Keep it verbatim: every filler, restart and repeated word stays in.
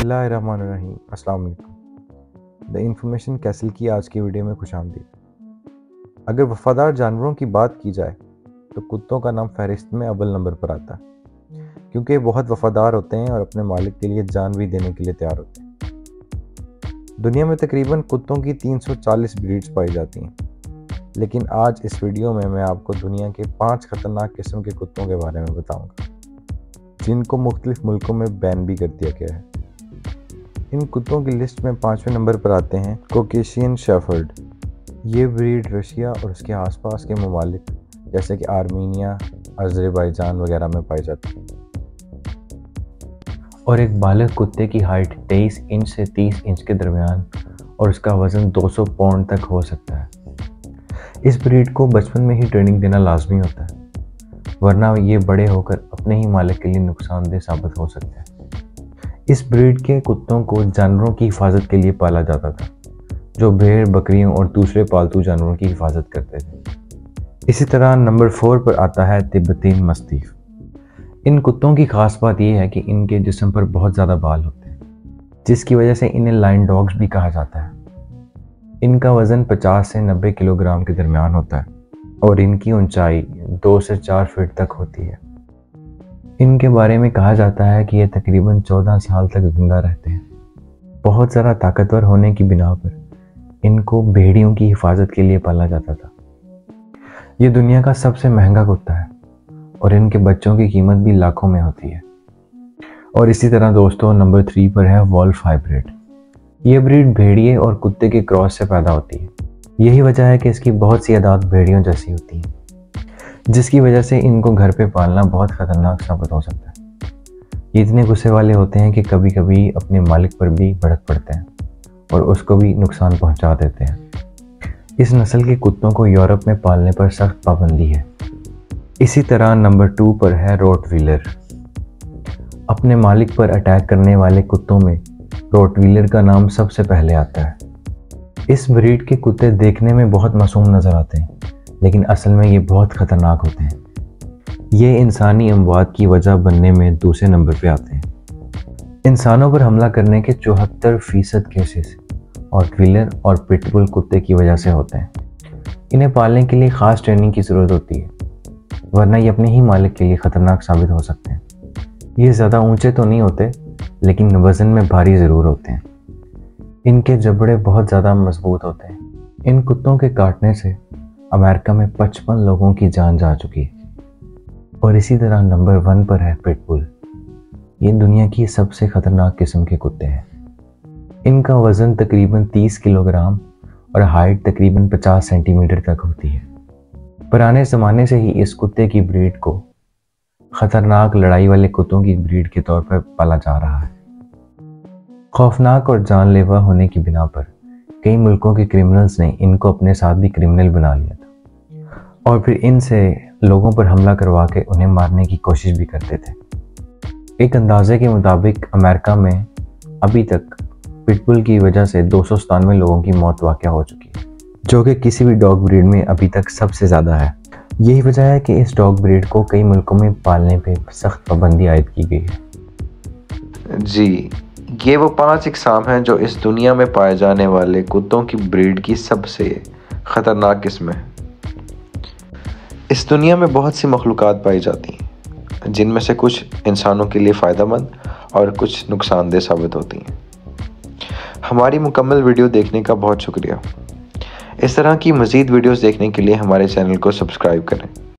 बिस्मिल्लाहिर्रहमानिर्रहीम। अस्सलाम वालेकुम। द इंफॉर्मेशन कैसल की आज की वीडियो में खुशामदीद। अगर वफादार जानवरों की बात की जाए तो कुत्तों का नाम फहरिस्त में अव्वल नंबर पर आता है, क्योंकि ये बहुत वफादार होते हैं और अपने मालिक के लिए जान भी देने के लिए तैयार होते हैं। दुनिया में तकरीबन कुत्तों की तीन सौ चालीस ब्रीड्स पाई जाती हैं, लेकिन आज इस वीडियो में मैं आपको दुनिया के पाँच ख़तरनाक किस्म के कुत्तों के बारे में बताऊंगा, जिनको मुख्तलिफ मुल्कों में बैन भी कर दिया गया है। इन कुत्तों की लिस्ट में पाँचवें नंबर पर आते हैं कॉकेशियन शेफर्ड। ये ब्रीड रशिया और उसके आसपास के ममालिक जैसे कि आर्मीनिया, अज़रबैजान वगैरह में पाई जाती है। और एक बालिग कुत्ते की हाइट तेईस इंच से तीस इंच के दरमियान और उसका वज़न दो सौ पाउंड तक हो सकता है। इस ब्रीड को बचपन में ही ट्रेनिंग देना लाजमी होता है, वरना ये बड़े होकर अपने ही मालिक के लिए नुकसानदेह साबित हो सकते हैं। इस ब्रीड के कुत्तों को जानवरों की हिफाजत के लिए पाला जाता था, जो भेड़, बकरियों और दूसरे पालतू जानवरों की हिफाजत करते थे। इसी तरह नंबर फोर पर आता है तिब्बतीन मस्तीफ। इन कुत्तों की खास बात यह है कि इनके जिस्म पर बहुत ज़्यादा बाल होते हैं, जिसकी वजह से इन्हें लाइन डॉग्स भी कहा जाता है। इनका वज़न पचास से नब्बे किलोग्राम के दरमियान होता है और इनकी ऊंचाई दो से चार फीट तक होती है। इनके बारे में कहा जाता है कि ये तकरीबन चौदह साल तक जिंदा रहते हैं। बहुत ज़्यादा ताकतवर होने की बिना पर इनको भेड़ियों की हिफाजत के लिए पाला जाता था। ये दुनिया का सबसे महंगा कुत्ता है और इनके बच्चों की कीमत भी लाखों में होती है। और इसी तरह दोस्तों नंबर थ्री पर है वॉल्फ हाइब्रिड। ये ब्रीड भेड़िए और कुत्ते के क्रॉस से पैदा होती है। यही वजह है कि इसकी बहुत सी अदात भेड़ियों जैसी होती है, जिसकी वजह से इनको घर पे पालना बहुत ख़तरनाक साबित हो सकता है। ये इतने गुस्से वाले होते हैं कि कभी कभी अपने मालिक पर भी भड़क पड़ते हैं और उसको भी नुकसान पहुंचा देते हैं। इस नस्ल के कुत्तों को यूरोप में पालने पर सख्त पाबंदी है। इसी तरह नंबर टू पर है रोटवीलर। अपने मालिक पर अटैक करने वाले कुत्तों में रोटवीलर का नाम सबसे पहले आता है। इस ब्रीड के कुत्ते देखने में बहुत मासूम नज़र आते हैं, लेकिन असल में ये बहुत ख़तरनाक होते हैं। ये इंसानी अमवात की वजह बनने में दूसरे नंबर पे आते हैं। इंसानों पर हमला करने के चौहत्तर फीसद केसेस रोटवीलर और पिटबुल कुत्ते की वजह से होते हैं। इन्हें पालने के लिए ख़ास ट्रेनिंग की ज़रूरत होती है, वरना ये अपने ही मालिक के लिए ख़तरनाक साबित हो सकते हैं। ये ज़्यादा ऊंचे तो नहीं होते, लेकिन वज़न में भारी ज़रूर होते हैं। इनके जबड़े बहुत ज़्यादा मजबूत होते हैं। इन कुत्तों के काटने से अमेरिका में पचपन लोगों की जान जा चुकी है। और इसी तरह नंबर वन पर है पिटबुल। ये दुनिया की सबसे ख़तरनाक किस्म के कुत्ते हैं। इनका वज़न तकरीबन तीस किलोग्राम और हाइट तकरीबन पचास सेंटीमीटर तक होती है। पुराने ज़माने से ही इस कुत्ते की ब्रीड को ख़तरनाक लड़ाई वाले कुत्तों की ब्रीड के तौर पर पाला जा रहा है। खौफनाक और जानलेवा होने की बिना पर कई मुल्कों के क्रिमिनल्स ने इनको अपने साथ भी क्रिमिनल बना लिया था और फिर इनसे लोगों पर हमला करवा के उन्हें मारने की कोशिश भी करते थे। एक अंदाजे के मुताबिक अमेरिका में अभी तक पिटबुल की वजह से दो सौ सतानवे लोगों की मौत वाक़या हो चुकी है, जो कि किसी भी डॉग ब्रीड में अभी तक सबसे ज़्यादा है। यही वजह है कि इस डॉग ब्रीड को कई मुल्कों में पालने पे सख्त पाबंदी आयद की गई है। जी, ये वो पांच इकसाम हैं जो इस दुनिया में पाए जाने वाले कुत्तों की ब्रीड की सबसे ख़तरनाक किस्म है। इस दुनिया में बहुत सी मखलूक़ात पाई जाती हैं, जिनमें से कुछ इंसानों के लिए फ़ायदेमंद और कुछ नुकसानदेह साबित होती हैं। हमारी मुकम्मल वीडियो देखने का बहुत शुक्रिया। इस तरह की मज़ीद वीडियोस देखने के लिए हमारे चैनल को सब्सक्राइब करें।